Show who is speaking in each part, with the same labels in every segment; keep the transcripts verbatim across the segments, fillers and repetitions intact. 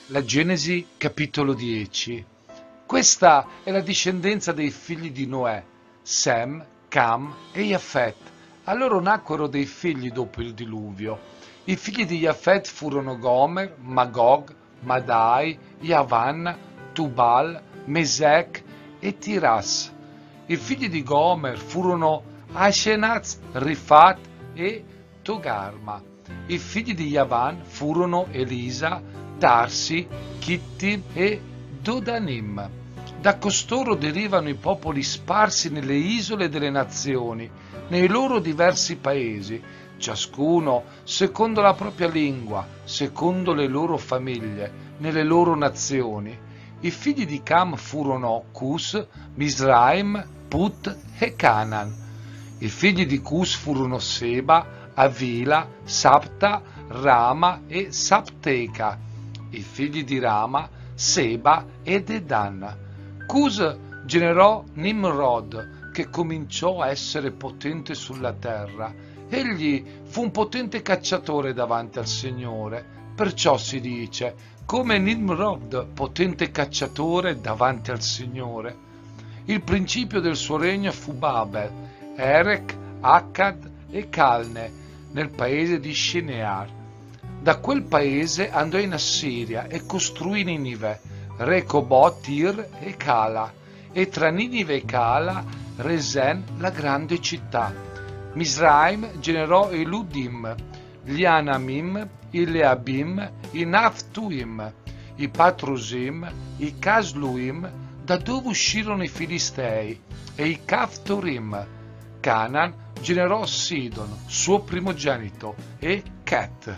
Speaker 1: La Genesi capitolo dieci. Questa è la discendenza dei figli di Noè, Sem, Cam e Jafet. A loro nacquero dei figli dopo il diluvio. I figli di Jafet furono Gomer, Magog, Madai, Yavan, Tubal, Mesech e Tiras. I figli di Gomer furono Ashenaz, Rifat e Togarma. I figli di Yavan furono Elisa, Tarsi, Kittim e Dodanim. Da costoro derivano i popoli sparsi nelle isole delle nazioni, nei loro diversi paesi, ciascuno secondo la propria lingua, secondo le loro famiglie, nelle loro nazioni. I figli di Cam furono Cus, Misraim, Put e Canaan. I figli di Cus furono Seba, Avila, Sapta, Rama e Sapteca. I figli di Rama, Seba e Dedan. Cus generò Nimrod, che cominciò a essere potente sulla terra. Egli fu un potente cacciatore davanti al Signore, perciò si dice, come Nimrod, potente cacciatore davanti al Signore. Il principio del suo regno fu Babel, Erech, Akkad e Calne, nel paese di Shinear. Da quel paese andò in Assiria e costruì Ninive, Recobot, Tir e Cala, e tra Ninive e Cala Resen la grande città. Misraim generò i Ludim, gli Anamim, i Leabim, i Naphtuim, i Patrusim, i Casluim, da dove uscirono i Filistei, e i Caftorim. Canaan generò Sidon, suo primogenito, e Ket.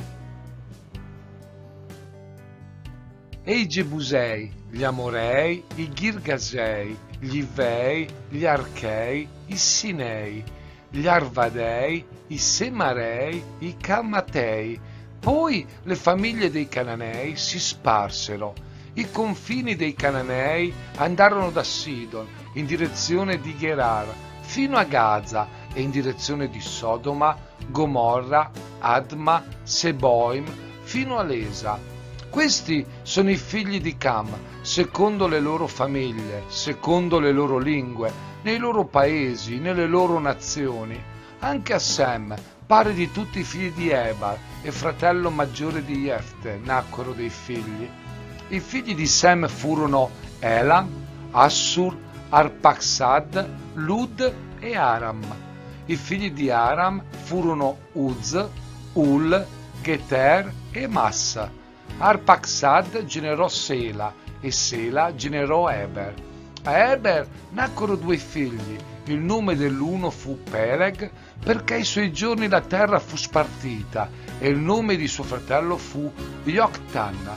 Speaker 1: E i Gebusei, gli Amorei, i Girgasei, gli Ivei, gli Archei, i Sinei, gli Arvadei, i Semarei, i Calmatei. Poi le famiglie dei Cananei si sparsero. I confini dei Cananei andarono da Sidon in direzione di Gerar fino a Gaza e in direzione di Sodoma, Gomorra, Adma, Seboim fino a Lesa. Questi sono i figli di Cam, secondo le loro famiglie, secondo le loro lingue, nei loro paesi, nelle loro nazioni. Anche a Sem, pari di tutti i figli di Ebar e fratello maggiore di Jefte, nacquero dei figli. I figli di Sem furono Elam, Assur, Arpaxad, Lud e Aram. I figli di Aram furono Uz, Ul, Geter e Massa. Arpaxad generò Sela e Sela generò Eber. A Eber nacquero due figli. Il nome dell'uno fu Peleg, perché ai suoi giorni la terra fu spartita, e il nome di suo fratello fu Joktan.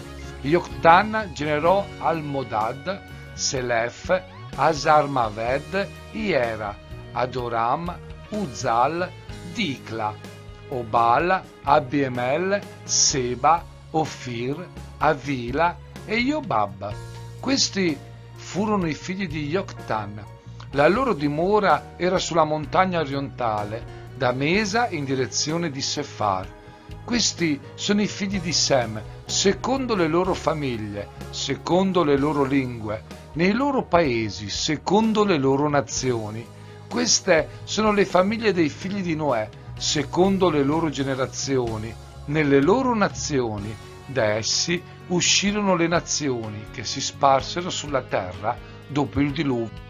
Speaker 1: Joktan generò Almodad, Selef, Asarmaved, Iera, Adoram, Uzal, Dicla, Obal, Abiemel, Seba, Ofir, Avila e Iobab. Questi furono i figli di Joktan. La loro dimora era sulla montagna orientale, da Mesa in direzione di Sefar. Questi sono i figli di Sem, secondo le loro famiglie, secondo le loro lingue, nei loro paesi, secondo le loro nazioni. Queste sono le famiglie dei figli di Noè, secondo le loro generazioni, nelle loro nazioni. Da essi uscirono le nazioni che si sparsero sulla terra dopo il diluvio.